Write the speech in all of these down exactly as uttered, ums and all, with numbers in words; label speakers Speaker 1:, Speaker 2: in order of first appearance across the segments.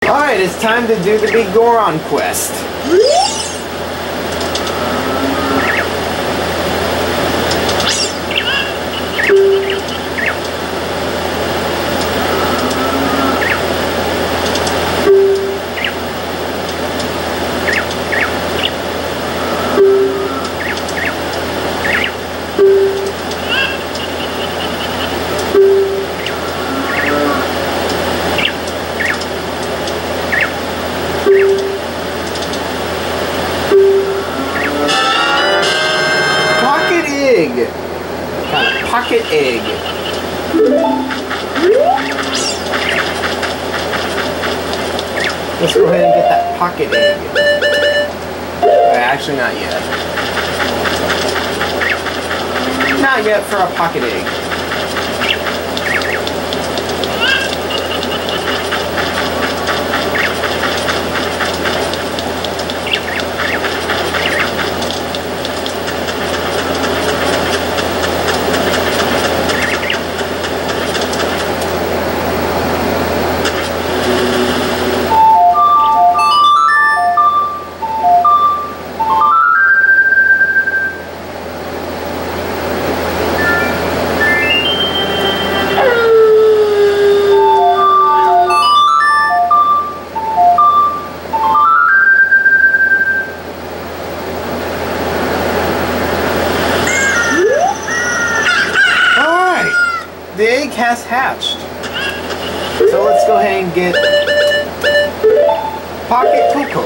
Speaker 1: Alright, it's time to do the Biggoron quest. Kind of pocket egg. Let's go ahead and get that pocket egg. Wait, actually, not yet. Not yet for a pocket egg. The egg has hatched. So let's go ahead and get pocket cocoa.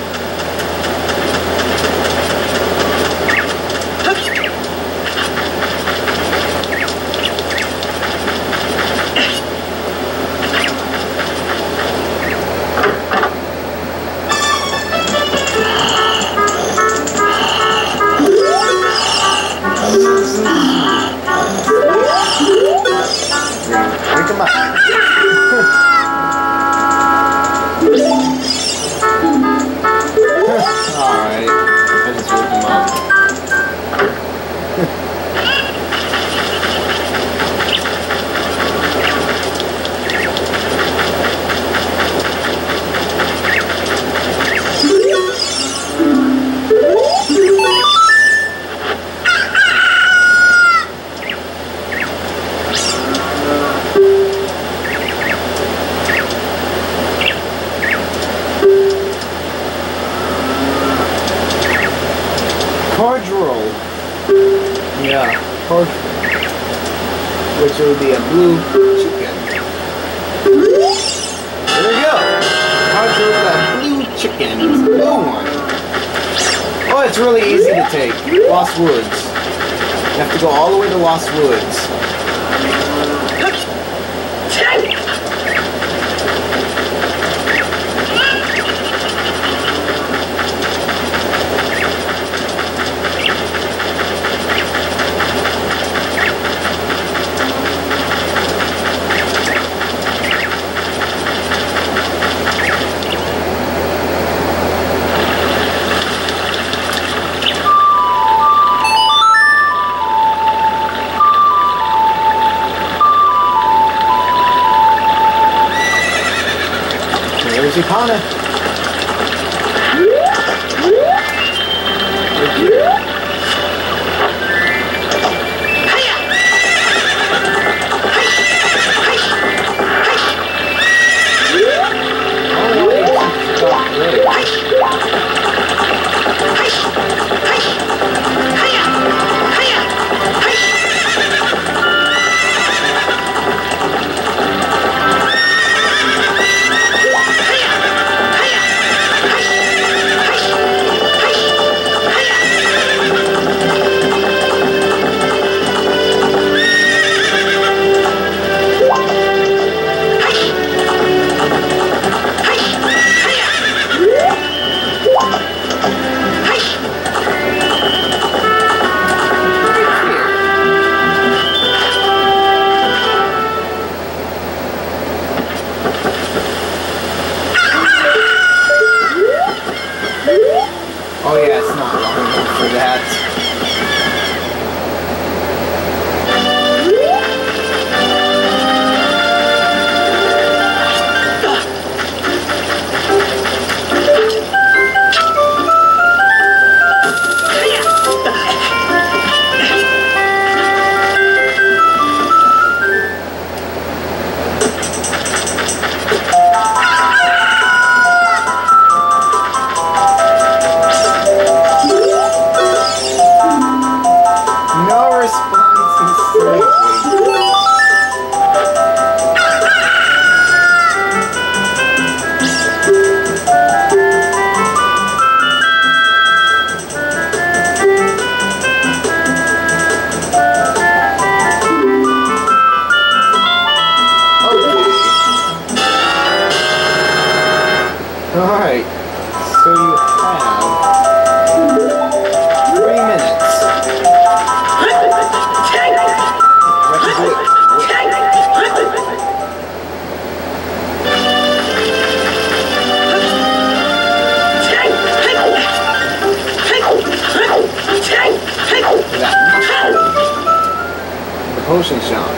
Speaker 1: Wake him up. Alright, I just woke him up. Cordial. Yeah, cordial. Which will be a blue chicken. There we go. Cordial is a blue chicken. It's a blue one. Oh, it's really easy to take. Lost Woods. You have to go all the way to Lost Woods. There's Ipana. Oh yeah, it's not long enough for that. Alright, so you have three minutes. You have to do it. The potion shot.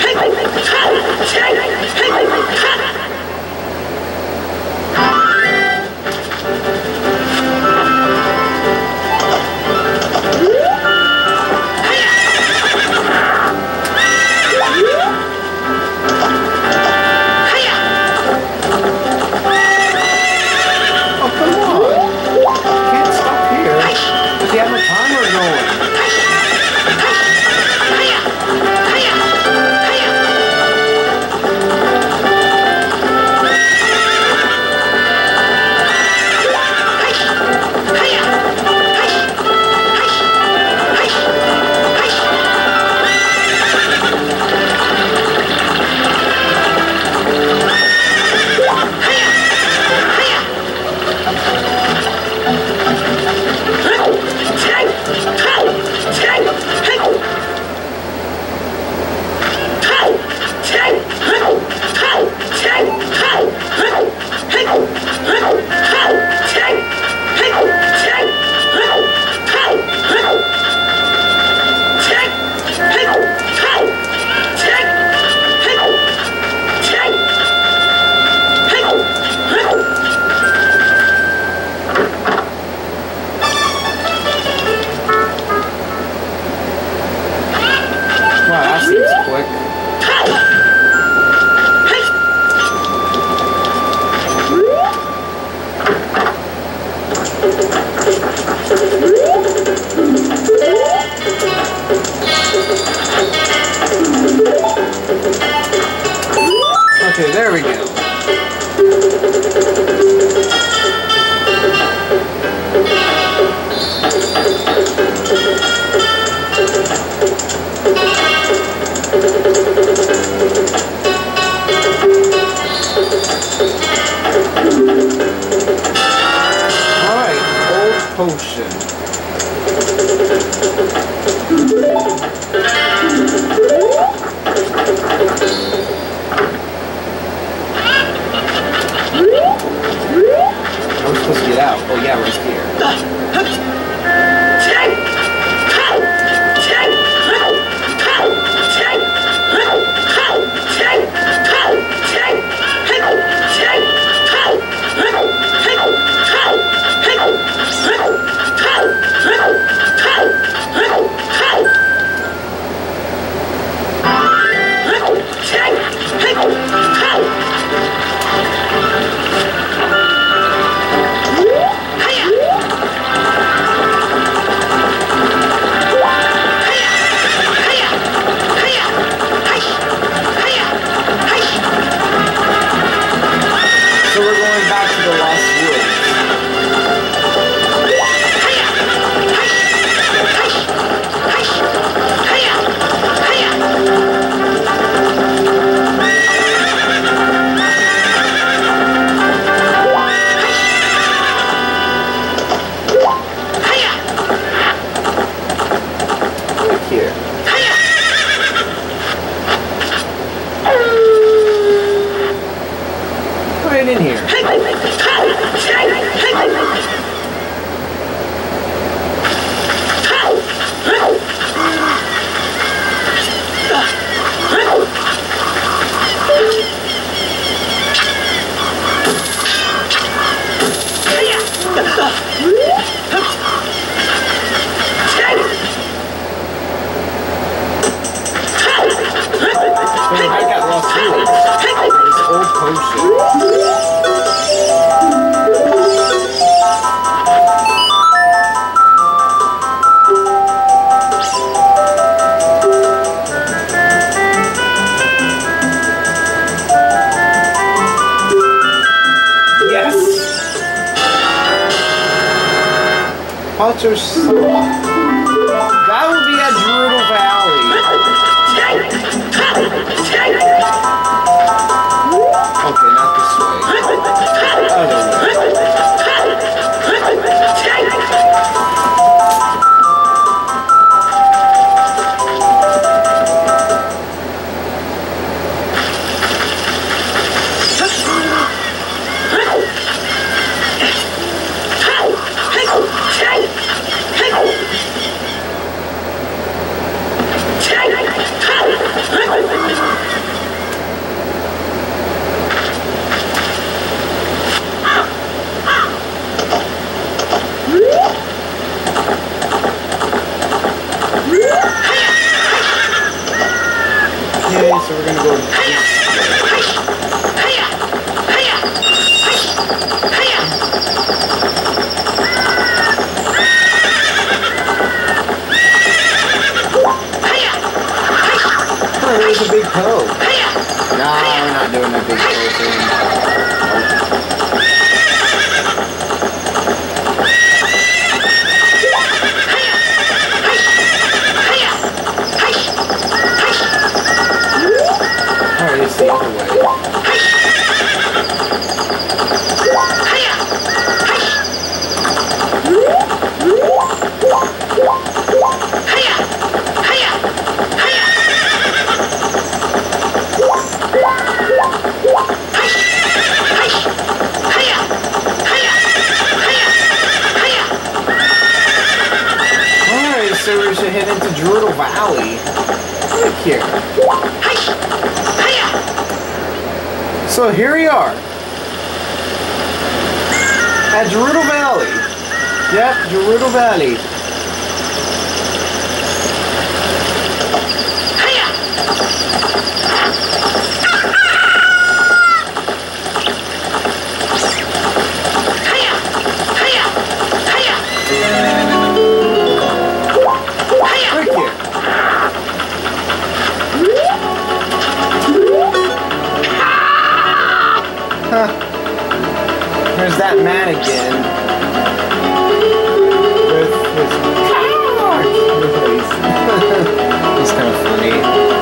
Speaker 1: Okay, there we go. Alright, old potion. I'm supposed to get out. Oh yeah, right here. So we're going back to the Lost Woods. Like here. Right in here. I got lost too. This old potion. Yes. Potter's Saw. That would be at Drudel Valley. Okay, not this way. Other way. valley. Look here. So here we are. At Gerudo Valley. Yep, Gerudo Valley. There's that man again with his car. He's kind of funny.